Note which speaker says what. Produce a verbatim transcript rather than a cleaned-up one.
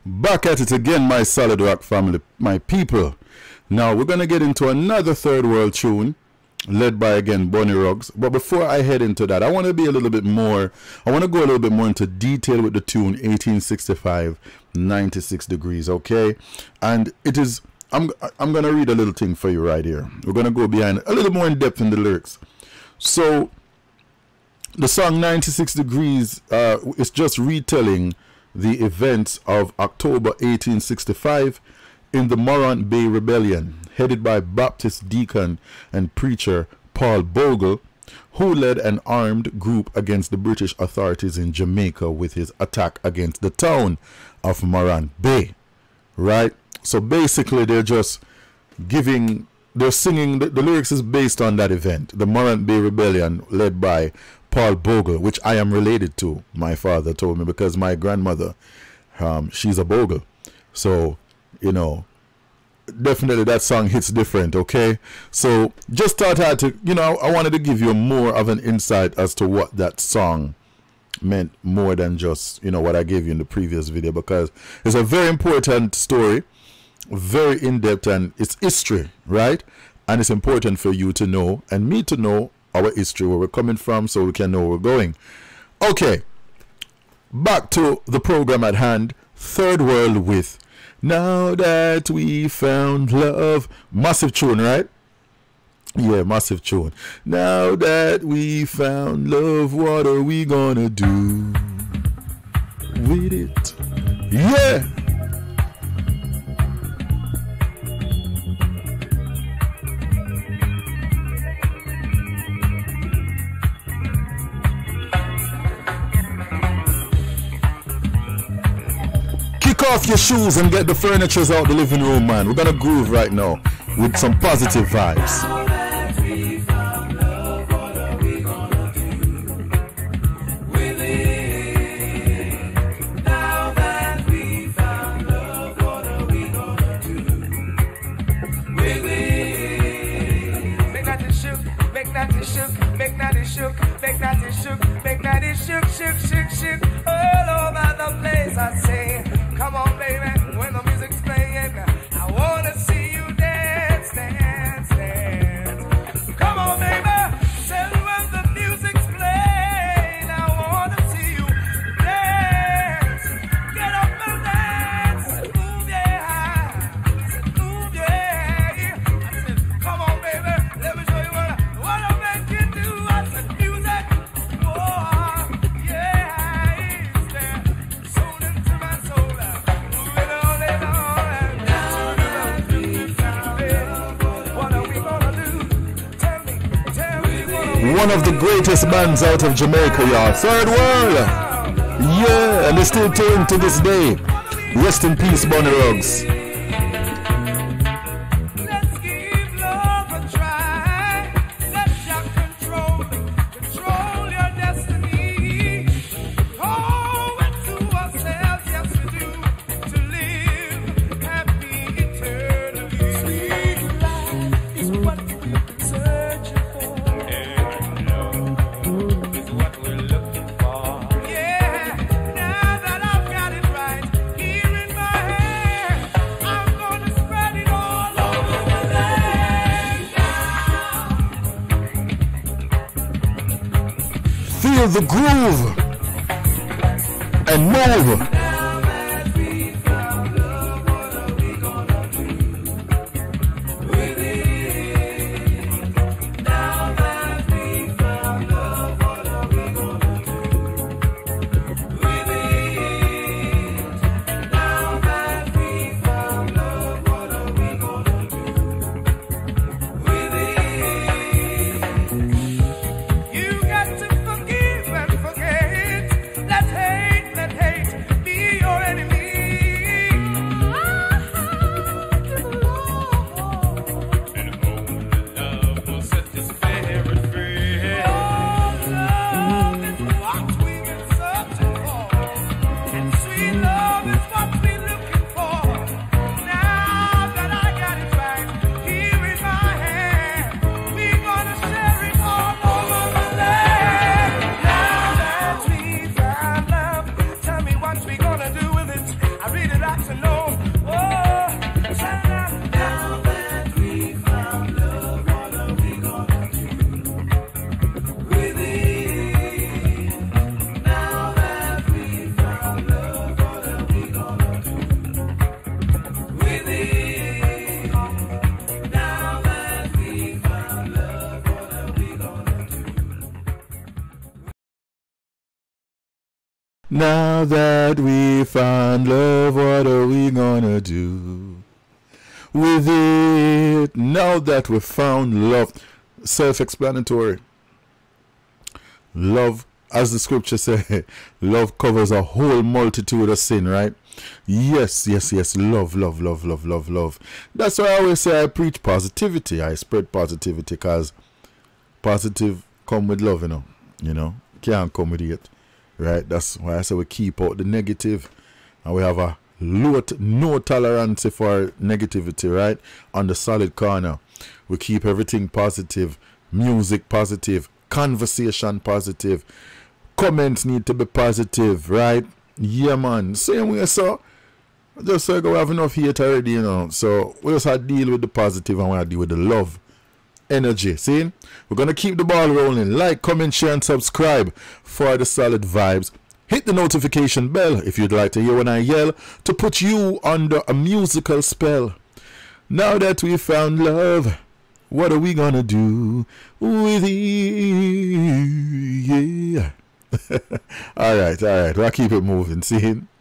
Speaker 1: Back at it again, my Solid Rock family, my people. Now we're gonna get into another third world tune, led by again Bunny Ruggs. But before I head into that, I want to be a little bit more. I want to go a little bit more into detail with the tune eighteen sixty-five, ninety-six degrees. Okay, and it is. I'm I'm gonna read a little thing for you right here. We're gonna go behind a little more in depth in the lyrics. So the song ninety-six degrees uh, is just retelling the events of October eighteen sixty-five in the Morant Bay Rebellion, headed by Baptist deacon and preacher Paul Bogle, who led an armed group against the British authorities in Jamaica with his attack against the town of Morant Bay. Right? So basically they're just giving, they're singing, the, the lyrics is based on that event, the Morant Bay Rebellion led by Paul Bogle, which I am related to, my father told me, because my grandmother, um, she's a Bogle. So, you know, definitely that song hits different, okay? So, just thought I had to, you know, I wanted to give you more of an insight as to what that song meant, more than just, you know, what I gave you in the previous video, because it's a very important story, very in-depth, and it's history, right? And it's important for you to know, and me to know, our history, where we're coming from, so we can know where we're going. Okay, back to the program at hand. Third World with Now That We Found Love. Massive tune, right? Yeah, massive tune. Now that we found love, what are we gonna do with it? Yeah. Off your shoes and get the furnitures out the living room, man. We're gonna groove right now with some positive vibes. Now that we found love, what are we gonna do with it? Now that we found love, what are we gonna do with it? Make that it shook, make that it shook, make that it shook, make that it shook, make that it shook, shook, shook, shook, all over the place. I say, come on, baby, when the music's playing, I wanna see you dance, dance, dance. Come on, baby, tell when the music's playing, I wanna see you dance. Get up and dance, move yeah, move yeah. I said, come on, baby, let me show you what I, what I make you do. I said, music, oh, yeah, it's there, soul into my soul. One of the greatest bands out of Jamaica, y'all. Third World. Yeah, and they're still touring to this day. Rest in peace, Bunny Ruggs. Feel the groove and move. You got to forgive and forget. Let hate, let hate Now that we found love, what are we gonna do with it? Now that we found love. Self-explanatory. Love, as the scripture says, love covers a whole multitude of sin, right? Yes, yes, yes. Love, love, love, love, love, love. That's why I always say I preach positivity. I spread positivity because positive come with love, you know. You know, can't come with it, right? That's why I say we keep out the negative, and we have a low t no tolerance for negativity, right? On the solid corner, we keep everything positive, music positive, conversation positive, comments need to be positive, right? Yeah, man. Same way, so just so we have enough hate already, you know. So we just have to deal with the positive and we have to deal with the love. Energy. See, we're gonna keep the ball rolling. Like, comment, share, and subscribe for the solid vibes. Hit the notification bell if you'd like to hear when I yell to put you under a musical spell. Now that we found love, what are we gonna do with it? Yeah. All right, all right. We'll keep it moving. See.